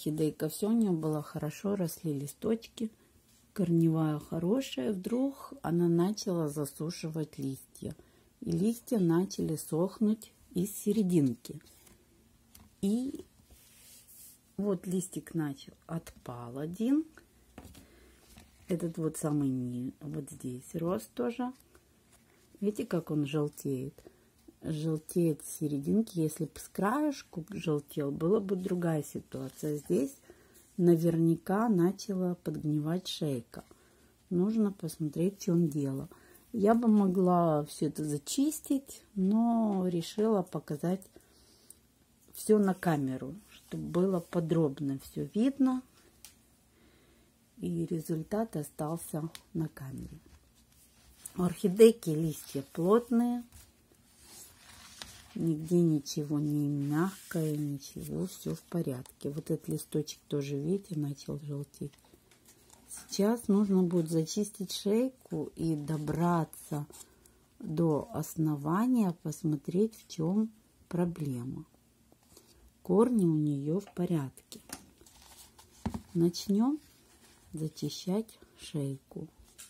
орхидейка, все у нее было хорошо, росли листочки, корневая хорошая. Вдруг она начала засушивать листья. И листья начали сохнуть из серединки. И вот листик отпал один. Этот вот самый вот здесь рос тоже. Видите, как он желтеет? Желтеет с серединки. Если бы с краешку желтел, была бы другая ситуация. Здесь наверняка начала подгнивать шейка. Нужно посмотреть, в чем дело. Я бы могла все это зачистить, но решила показать все на камеру, чтобы было подробно все видно. И результат остался на камере. У орхидейки листья плотные. Нигде ничего не мягкое, ничего, все в порядке. Вот этот листочек тоже, видите, начал желтеть. Сейчас нужно будет зачистить шейку и добраться до основания, посмотреть, в чем проблема. Корни у нее в порядке. Начнем зачищать шейку.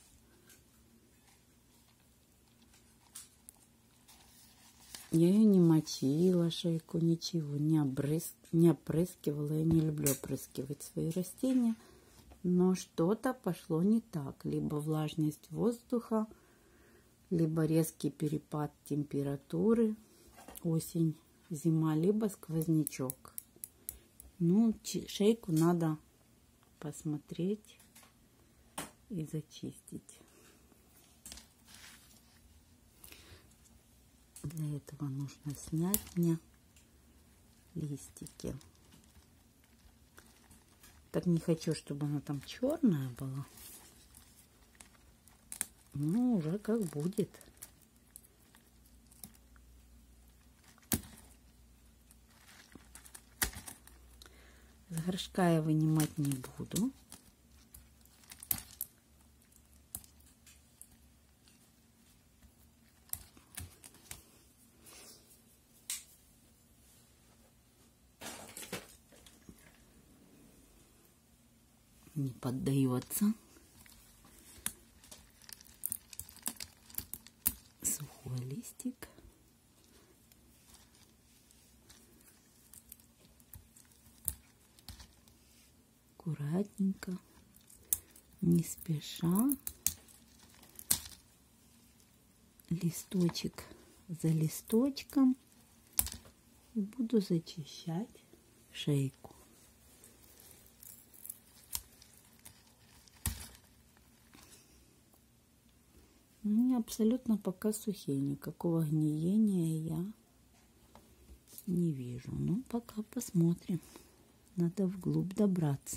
Я ее не мочила, шейку, ничего, не опрыскивала. Я не люблю опрыскивать свои растения. Но что-то пошло не так. Либо влажность воздуха, либо резкий перепад температуры, осень, зима, либо сквознячок. Ну, шейку надо посмотреть и зачистить. Для этого нужно снять мне листики. Так не хочу, чтобы она там черная была. Ну, уже как будет. С горшка я вынимать не буду. Не поддается. Сухой листик. Аккуратненько, не спеша, листочек за листочком, и буду зачищать шейку. Они абсолютно пока сухие, никакого гниения я не вижу. Ну, пока посмотрим. Надо вглубь добраться.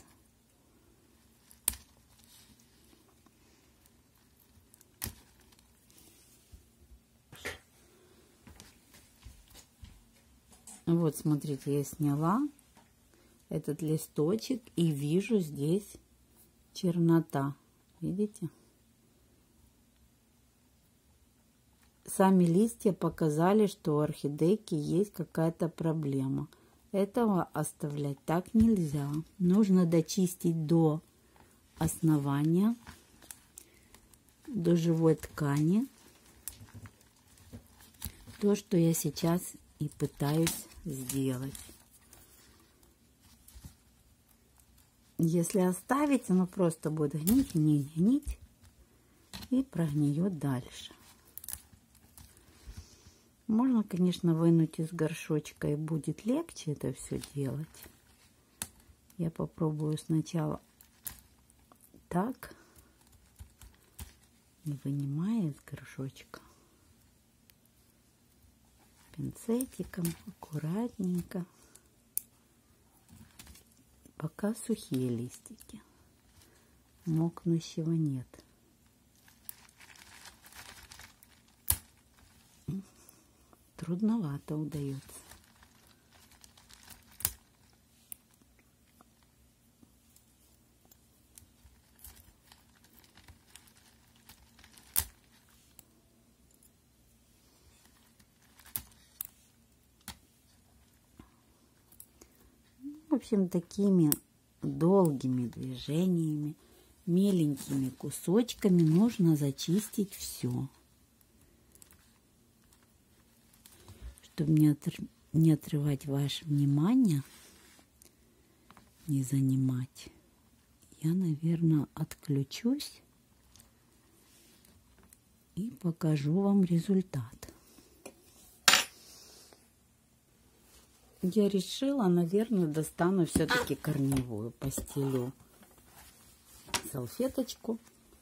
Вот, смотрите, я сняла этот листочек и вижу здесь чернота. Видите? Сами листья показали, что у орхидейки есть какая-то проблема. Этого оставлять так нельзя. Нужно дочистить до основания, до живой ткани. То, что я сейчас и пытаюсь сделать. Если оставить, оно просто будет гнить, гнить и прогниет дальше. Можно, конечно, вынуть из горшочка, и будет легче это все делать. Я попробую сначала так, не вынимая из горшочка. Пинцетиком, аккуратненько. Пока сухие листики. Мокнущего нет. Трудновато удается. В общем, такими долгими движениями, меленькими кусочками нужно зачистить все, чтобы не отрывать ваше внимание, не занимать. Я, наверное, отключусь и покажу вам результат. Я решила, наверное, достану все-таки корневую, постелю салфеточку,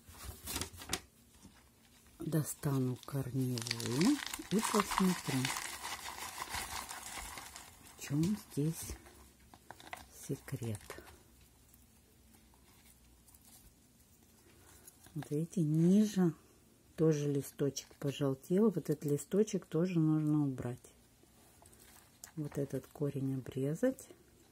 достану корневую и посмотрю, в чем здесь секрет. Вот видите, ниже тоже листочек пожелтел. Вот этот листочек тоже нужно убрать. Вот этот корень обрезать.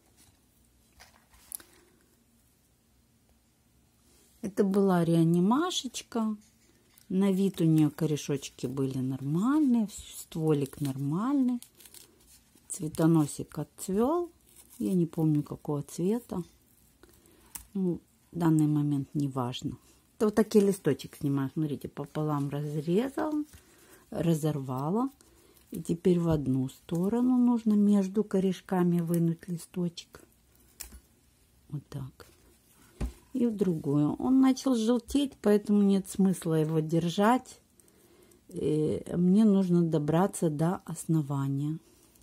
Это была реанимашечка. На вид у нее корешочки были нормальные, стволик нормальный. Цветоносик отцвел. Я не помню, какого цвета. Ну, в данный момент не важно. Это вот такие листочек снимаю. Смотрите, пополам разрезала, разорвала. И теперь в одну сторону нужно между корешками вынуть листочек. Вот так. И в другую. Он начал желтеть, поэтому нет смысла его держать. И мне нужно добраться до основания.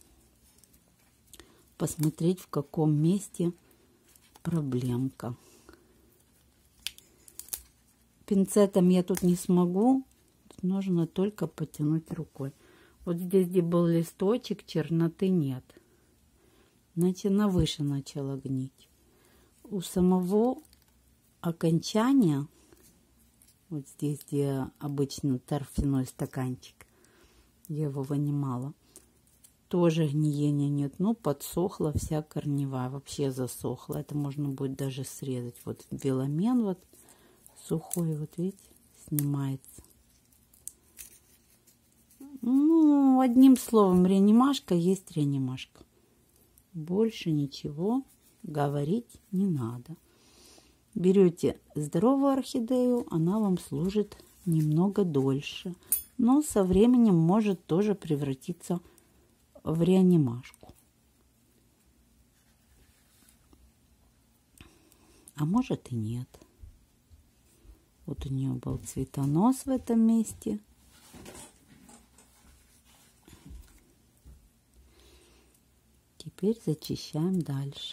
Посмотреть, в каком месте проблемка. Пинцетом я тут не смогу. Тут нужно только потянуть рукой. Вот здесь, где был листочек, черноты нет. Значит, она выше начала гнить. У самого окончания, вот здесь, где обычно торфяной стаканчик, я его вынимала, тоже гниения нет. Ну, подсохла вся корневая, вообще засохла. Это можно будет даже срезать. Вот веломен вот сухой, вот видите, снимается. Ну, одним словом, реанимашка есть реанимашка. Больше ничего говорить не надо. Берете здоровую орхидею, она вам служит немного дольше. Но со временем может тоже превратиться в реанимашку. А может и нет. Вот у нее был цветонос в этом месте. Теперь зачищаем дальше.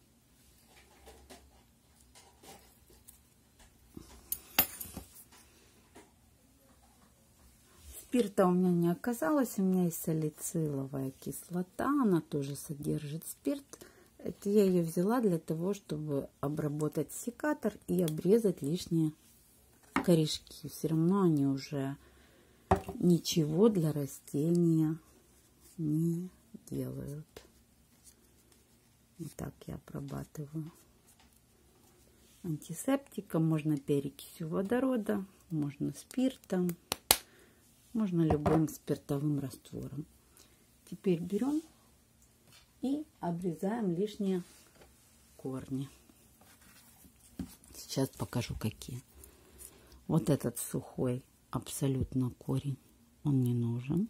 Спирта у меня не оказалось. У меня есть салициловая кислота. Она тоже содержит спирт. Это я ее взяла для того, чтобы обработать секатор и обрезать лишние корешки. Все равно они уже ничего для растения не делают. Вот так я обрабатываю. Антисептиком, можно перекисью водорода, можно спиртом, можно любым спиртовым раствором. Теперь берем и обрезаем лишние корни. Сейчас покажу, какие. Вот этот сухой абсолютно корень, он не нужен.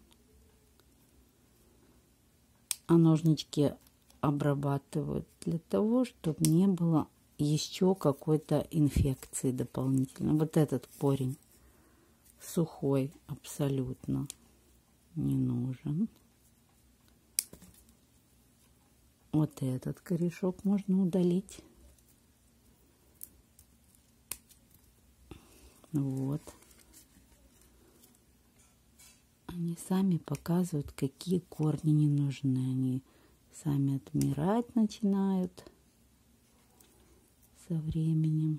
А ножнички обрабатывают для того, чтобы не было еще какой-то инфекции дополнительно. Вот этот корень сухой абсолютно не нужен. Вот этот корешок можно удалить. Вот. Они сами показывают, какие корни не нужны. Они сами отмирать начинают со временем.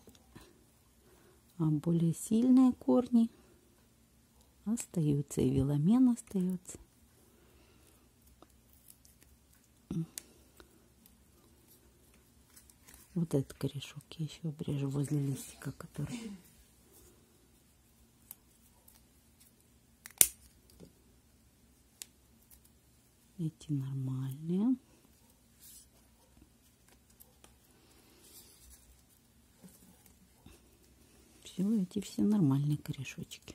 А более сильные корни остаются. И веломен остается. Вот этот корешок я еще обрежу возле листика, который... Эти нормальные. Все, эти все нормальные корешочки.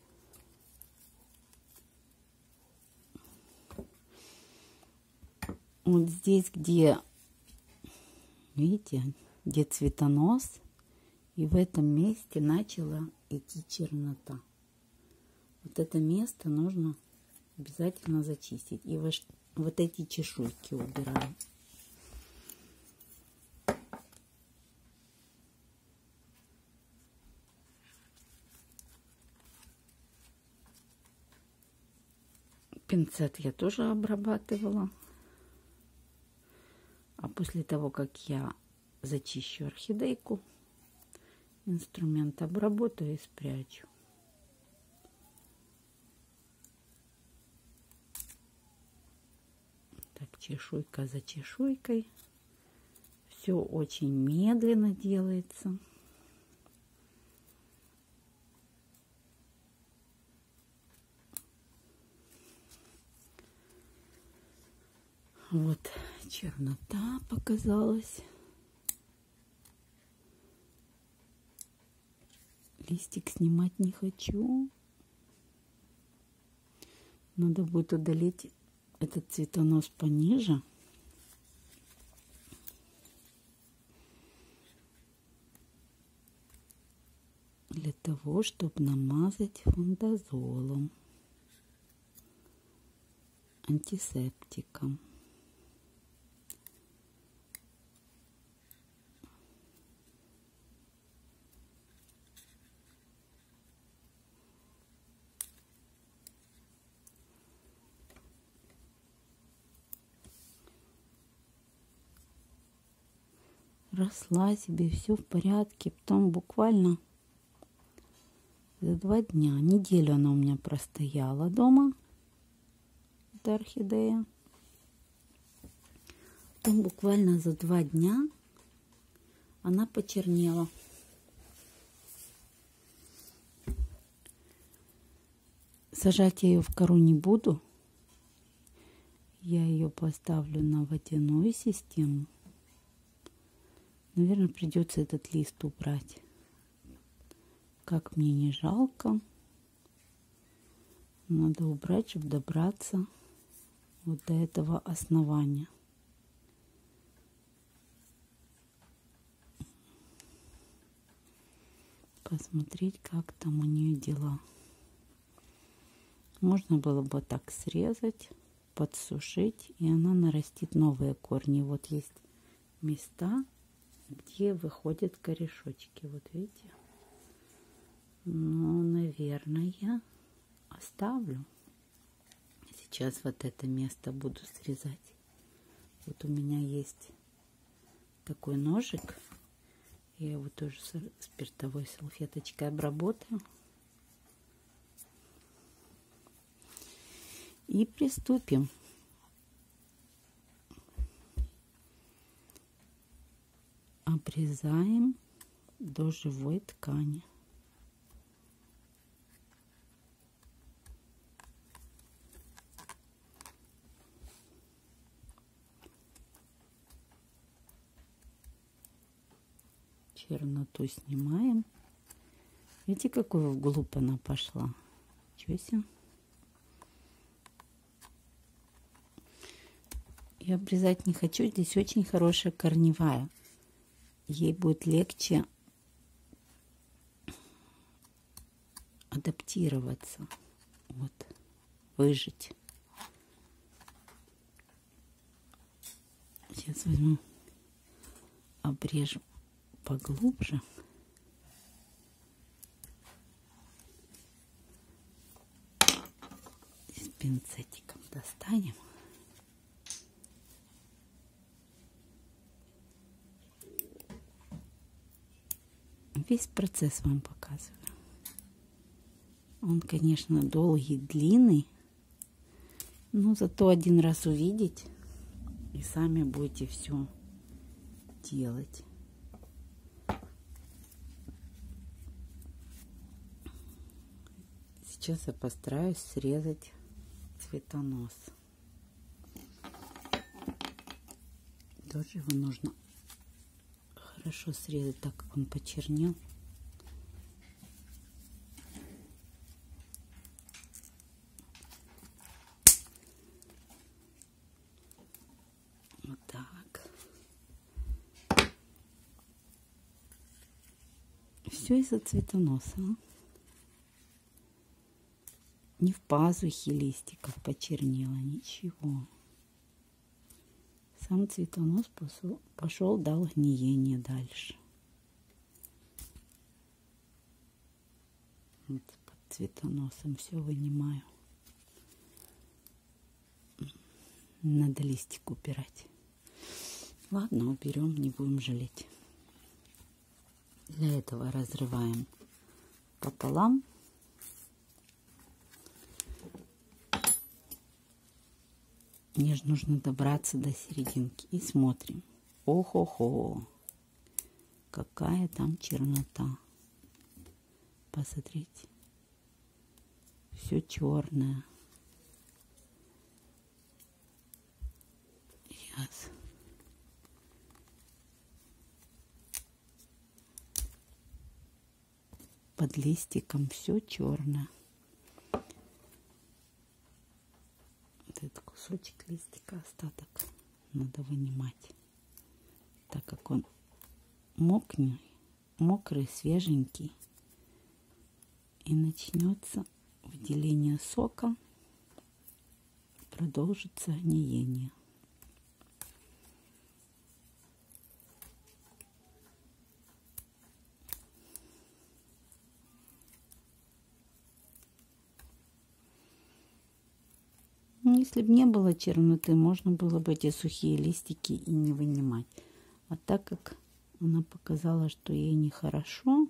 Вот здесь, где, видите, где цветонос, и в этом месте начала идти чернота. Вот это место нужно обязательно зачистить. И вот эти чешуйки убираем. Пинцет я тоже обрабатывала. А после того, как я зачищу орхидейку, инструмент обработаю и спрячу. Так, чешуйка за чешуйкой. Все очень медленно делается. Вот чернота показалась. Листик снимать не хочу. Надо будет удалить этот цветонос пониже. Для того, чтобы намазать фундазолом, антисептиком. Росла себе, все в порядке. Потом буквально за 2 дня, неделю она у меня простояла дома, эта орхидея. Потом буквально за 2 дня она почернела. Сажать я ее в кору не буду. Я ее поставлю на водяную систему. Наверное, придется этот лист убрать. Как мне не жалко. Надо убрать, чтобы добраться вот до этого основания. Посмотреть, как там у нее дела. Можно было бы так срезать, подсушить, и она нарастит новые корни. Вот есть места, где выходят корешочки. Вот видите? Ну, наверное, я оставлю. Сейчас вот это место буду срезать. Вот у меня есть такой ножик. Я его тоже спиртовой салфеточкой обработаю. И приступим. Обрезаем до живой ткани. Черноту снимаем. Видите, какой вглубь она пошла? Ничего себе. Я обрезать не хочу. Здесь очень хорошая корневая. Ей будет легче адаптироваться. Вот. Выжить. Сейчас возьму, обрежу поглубже. С пинцетиком достанем. Весь процесс вам показываю. Он, конечно, долгий, длинный, но зато один раз увидеть и сами будете все делать. Сейчас я постараюсь срезать цветонос. Тоже его нужно хорошо срезать, так как он почернел. Все из-за цветоноса. Не в пазухе листиков почернело, ничего. Сам цветонос пошел, дал гниение дальше. Вот под цветоносом все вынимаю. Надо листик убирать. Ладно, уберем, не будем жалеть. Для этого разрываем пополам. Мне же нужно добраться до серединки. И смотрим. Ох-охо! Какая там чернота. Посмотрите. Все черное. Сейчас. Под листиком все черное. Этот кусочек листика, остаток надо вынимать, так как он мокрый, свеженький, и начнется выделение сока, продолжится гниение. Если бы не было черноты, можно было бы эти сухие листики и не вынимать. А так как она показала, что ей нехорошо,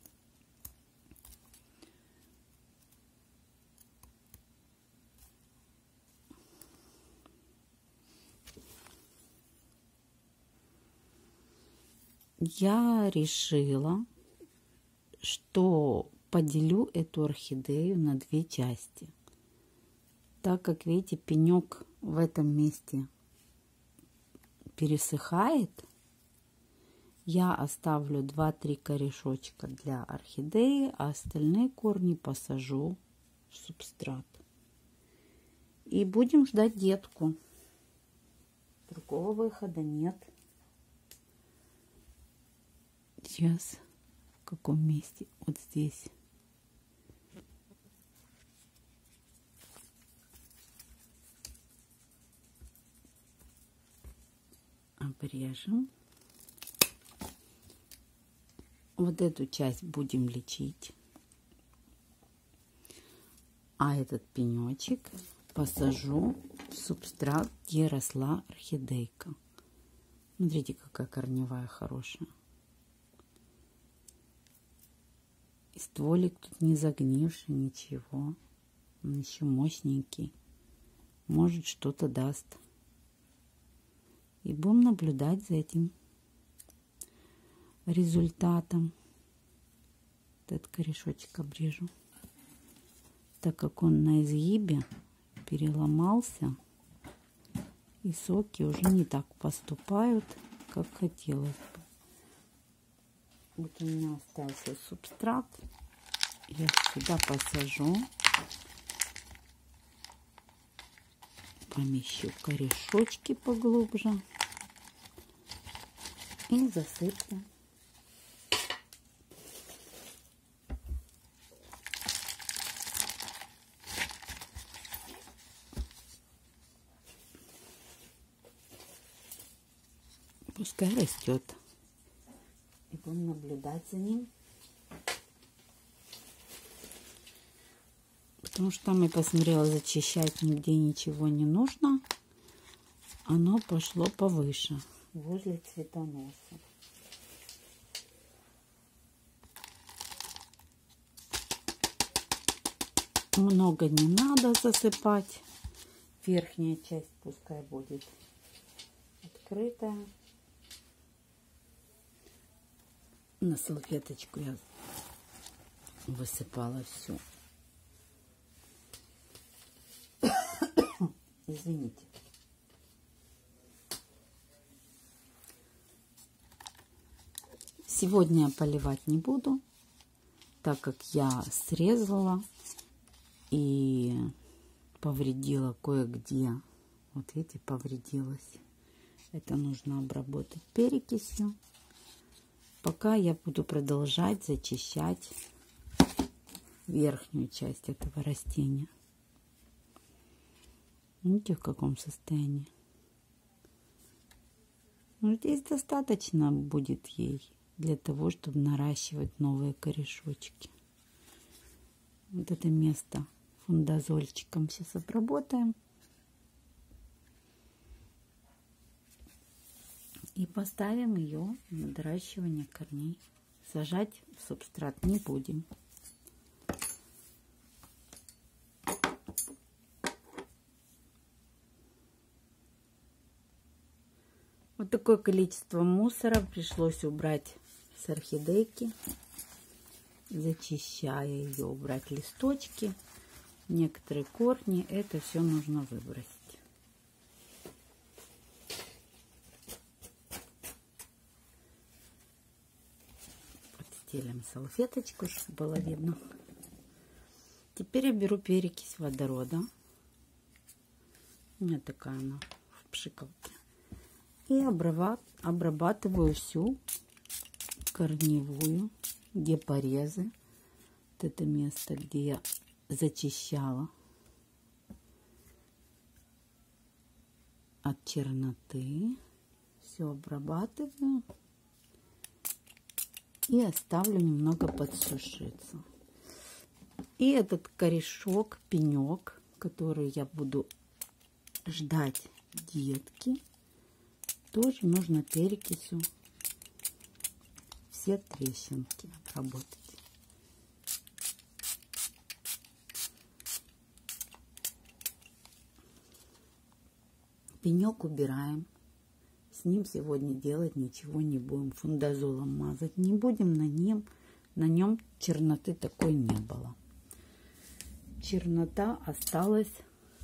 я решила, что поделю эту орхидею на две части. Так как, видите, пенек в этом месте пересыхает, я оставлю 2-3 корешочка для орхидеи, а остальные корни посажу в субстрат. И будем ждать детку. Другого выхода нет. Сейчас в каком месте? Вот здесь. Обрежем. Вот эту часть будем лечить. А этот пенечек посажу в субстрат, где росла орхидейка. Смотрите, какая корневая хорошая. И стволик тут не загнивший, ничего. Он еще мощненький. Может, что-то даст. И будем наблюдать за этим результатом. Этот корешочек обрежу. Так как он на изгибе переломался, и соки уже не так поступают, как хотелось бы. Вот у меня остался субстрат. Я сюда посажу. Помещу корешочки поглубже и засыплю. Пускай растет. И будем наблюдать за ним. Потому что там я посмотрела, зачищать нигде ничего не нужно. Оно пошло повыше, возле цветоноса. Много не надо засыпать. Верхняя часть пускай будет открытая. На салфеточку я высыпала всю. Извините. Сегодня я поливать не буду, так как я срезала и повредила кое-где. Вот видите, повредилась. Это нужно обработать перекисью. Пока я буду продолжать зачищать верхнюю часть этого растения. Видите, в каком состоянии? Ну, здесь достаточно будет ей для того, чтобы наращивать новые корешочки. Вот это место фундазольчиком сейчас обработаем. И поставим ее на доращивание корней. Сажать в субстрат не будем. Вот такое количество мусора пришлось убрать с орхидейки. Зачищая ее, убрать листочки, некоторые корни. Это все нужно выбросить. Подстелим салфеточку, чтобы было видно. Теперь я беру перекись водорода. У меня такая она в пшикалке. И обрабатываю всю корневую, где порезы. Вот это место, где я зачищала от черноты. Все обрабатываю. И оставлю немного подсушиться. И этот корешок, пенек, который я буду ждать детки, тоже нужно перекисью все трещинки обработать. Пенек убираем. С ним сегодня делать ничего не будем. Фундазолом мазать не будем. На нем черноты такой не было. Чернота осталась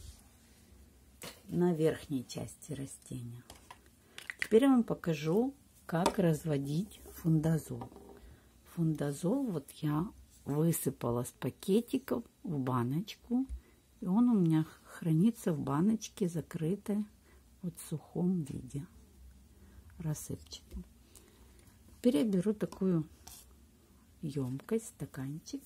на верхней части растения. Теперь я вам покажу, как разводить фундазол. Фундазол вот я высыпала с пакетиков в баночку. И он у меня хранится в баночке, закрытой вот в сухом виде, рассыпчатом. Теперь я беру такую емкость, стаканчик.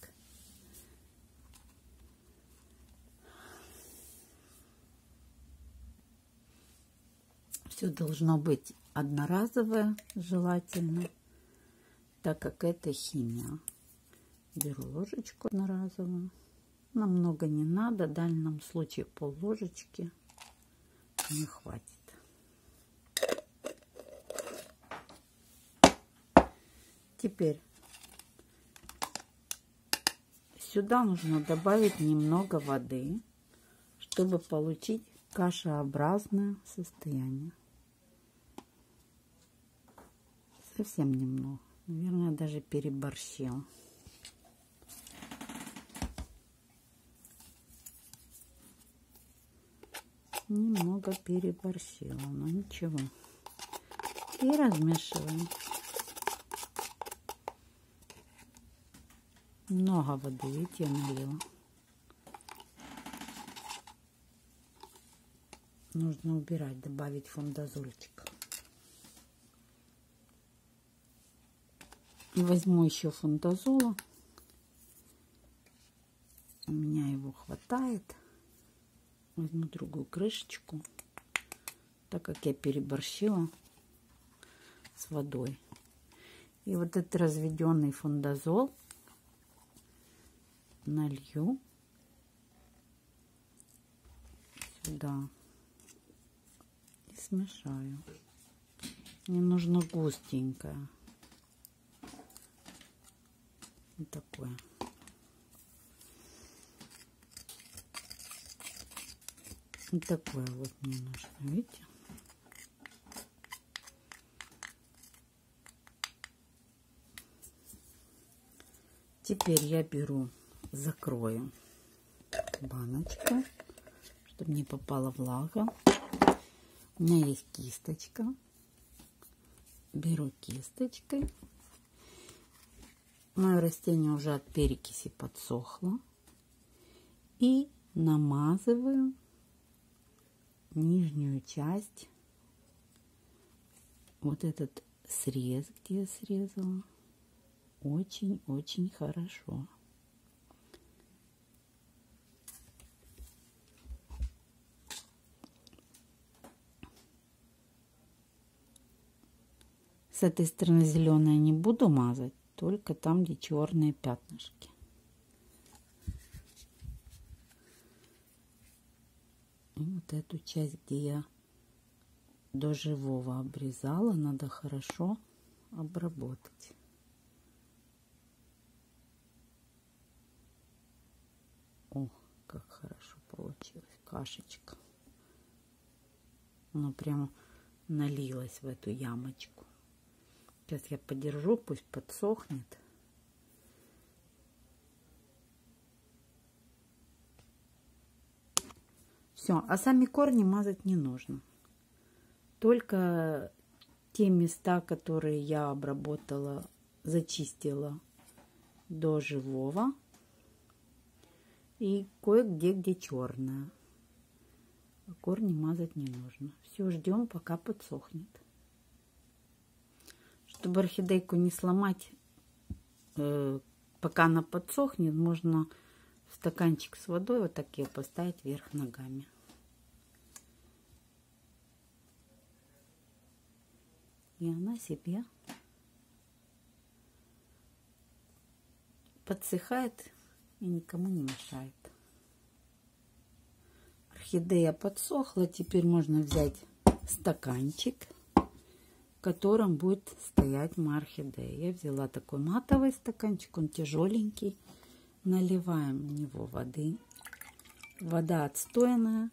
Все должно быть одноразовое, желательно, так как это химия. Беру ложечку одноразовую. Намного не надо, в данном случае пол-ложечки не хватит. Теперь сюда нужно добавить немного воды, чтобы получить кашеобразное состояние. Совсем немного. Наверное, даже переборщила. Немного переборщила, но ничего. И размешиваем. Много воды, видите, я налила. Нужно убирать, добавить фундазольчик. И возьму еще фундазола. У меня его хватает. Возьму другую крышечку, так как я переборщила с водой. И вот этот разведенный фундазол налью сюда и смешаю. Мне нужно густенькое. Вот такое. Вот такое вот мне нужно, видите? Теперь я беру, закрою баночку, чтобы не попала влага. У меня есть кисточка. Беру кисточкой. Мое растение уже от перекиси подсохло. И намазываю нижнюю часть, вот этот срез, где я срезала. Очень-очень хорошо. С этой стороны зеленое не буду мазать, только там, где черные пятнышки. И вот эту часть, где я до живого обрезала, надо хорошо обработать. О, как хорошо получилось, кашечка. Оно прямо налилось в эту ямочку. Сейчас я подержу, пусть подсохнет. Все, а сами корни мазать не нужно. Только те места, которые я обработала, зачистила до живого. И кое-где, где черное. А корни мазать не нужно. Все, ждем, пока подсохнет. Чтобы орхидейку не сломать, пока она подсохнет, можно в стаканчик с водой вот так ее поставить вверх ногами. И она себе подсыхает и никому не мешает. Орхидея подсохла, теперь можно взять стаканчик, в котором будет стоять моя орхидея. Я взяла такой матовый стаканчик, он тяжеленький. Наливаем в него воды. Вода отстойная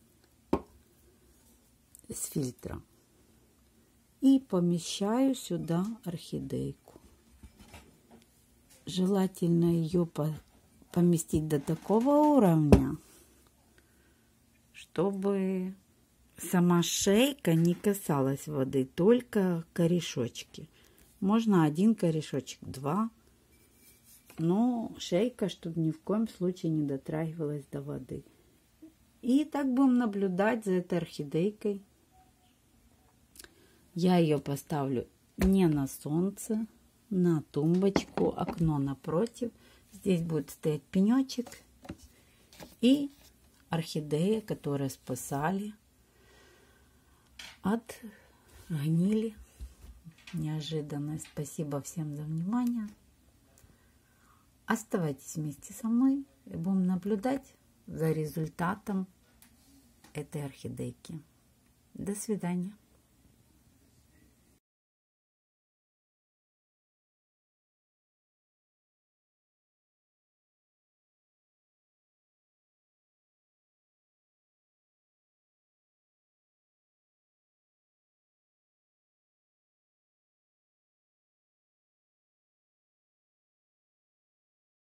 с фильтра. И помещаю сюда орхидейку. Желательно ее поместить до такого уровня, чтобы сама шейка не касалась воды, только корешочки. Можно один корешочек, два, но шейка, чтобы ни в коем случае не дотрагивалась до воды. И так будем наблюдать за этой орхидейкой. Я ее поставлю не на солнце, на тумбочку, окно напротив. Здесь будет стоять пенечек и орхидея, которую спасали от гнили неожиданной. Спасибо всем за внимание. Оставайтесь вместе со мной и будем наблюдать за результатом этой орхидейки. До свидания.